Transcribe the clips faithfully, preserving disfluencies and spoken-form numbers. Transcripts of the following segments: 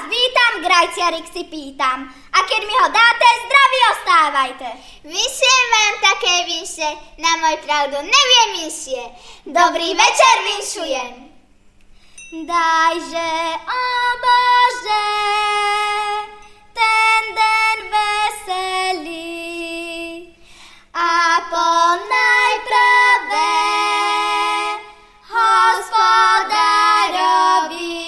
vás vítam, grajciarik si pýtam. A keď mi ho dáte, zdraví ostávajte. Vyšiem vám také vinše, na môj pravdu neviem inšie. Dobrý večer vinšujem. Dajže, o Bože, ten den veselý a ponajprve hospodárovi,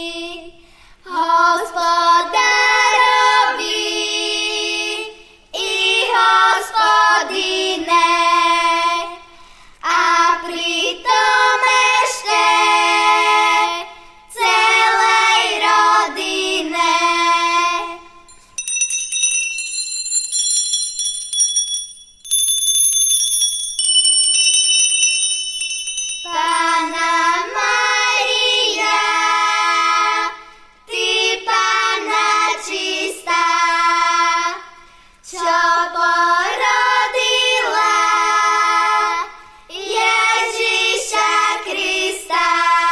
hospodárovi i hospodine a pritom ešte celej rodine. Panna Mária, ty Panna čistá, čo porodila Ježiša Krista.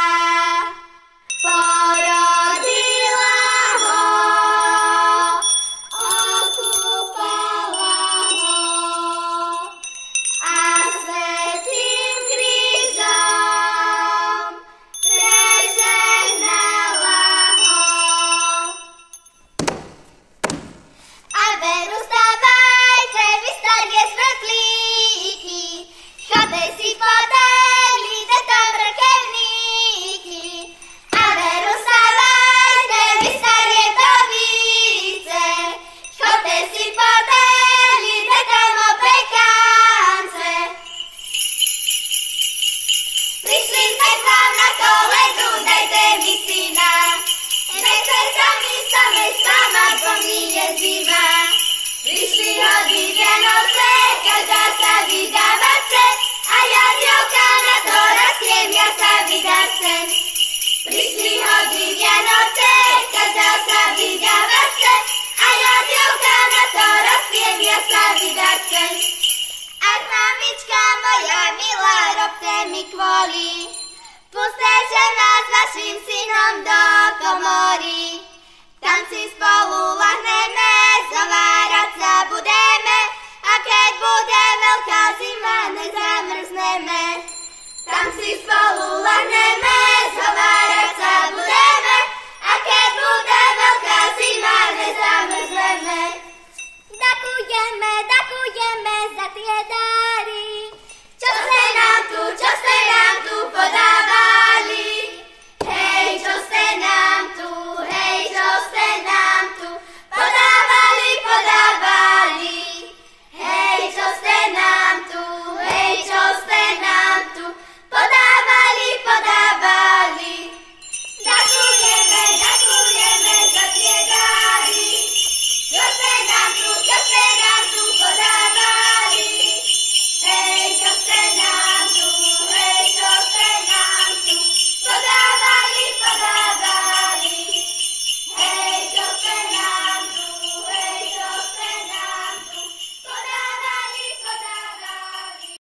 Porodila ho, okúpala ho a svätým krížom prežehnala ho. A veru stávajte, vy staré svetlíky, chodej si podali, de tam mrkevníky. A veru stávajte, vy staré dovíce, chodej si podali, de tam opekánce. Prišli sme k vám na koledu, dajte mi syna. Nechce sa mi same sama, bo mi je zima. Prišli hody Vianoce, každá sa vydáva chce, a ja dievka na to rastiem, ja sa vydať chcem. Prišli hody Vianoce, každá sa vydáva chce, a ja dievka na to rastiem, ja sa vydať chcem. Ach, mamička moja milá, robte mi kvôli, pustite nás vašim synom do komory. Tam si spolu lahneme, zovárať sa budeme, a keď bude veľká zima, nezamrzneme. Tam si spolu lahneme,